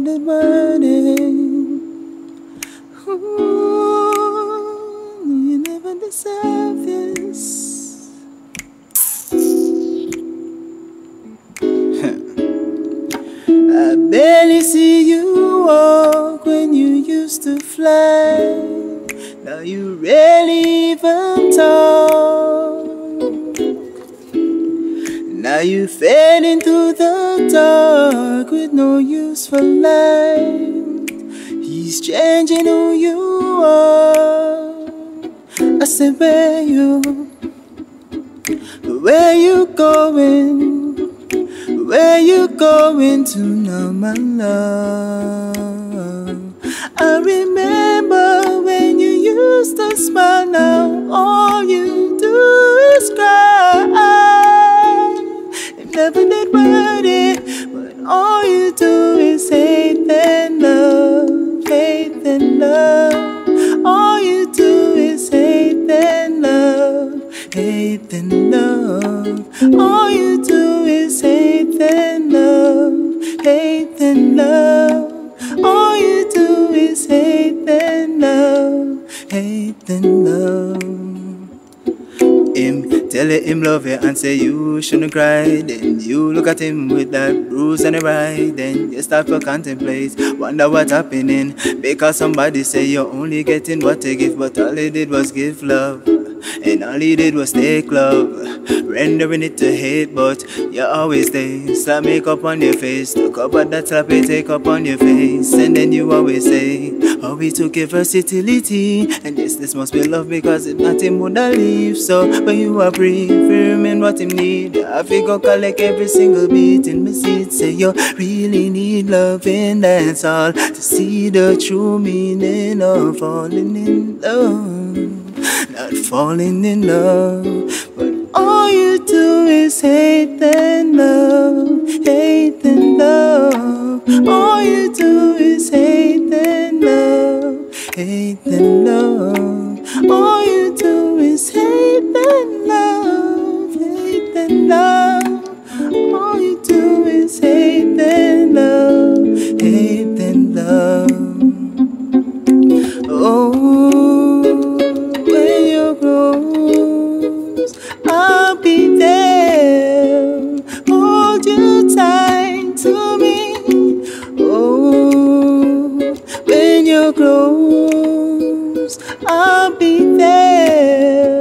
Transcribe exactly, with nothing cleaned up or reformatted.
that burden. Ooh, you never deserve this. I barely see you walk when you used to fly. Now you rarely even talk. Now you fade into the dark with no use for light. He's changing who you are. I said, where you, where you going? Where you going to now, my love? I remember when you used to smile. Now all you do is cry. You never did worth it, but all you do is hate and love, hate and love. All you do is hate and love, hate and love. All you do is hate and love, hate and love. All you do is hate and love, hate and love. Him tell him love you and say you shouldn't cry. Then you look at him with that bruise and a ride. Then you start to contemplate, wonder what's happening. Because somebody say you're only getting what they give, but all they did was give love. And all he did was take love, rendering it to hate. But you always stay, slap makeup on your face, the cover that slap you take up on your face. And then you always say, oh, we took your versatility, and yes, this must be love, because if not him would have leave. So when you are free, firming what him need, I figure collect every single beat in my seat. Say you really need love, and that's all, to see the true meaning of falling in love. Not falling in love, but all you do is hate and love, hate and love. All you do is hate and love, hate and love. All you do is hate and love, hate and love. All you do is hate and love, hate and love. Oh, when you close, I'll be there. Hold you tight to me. Oh, when you're close, I'll be there.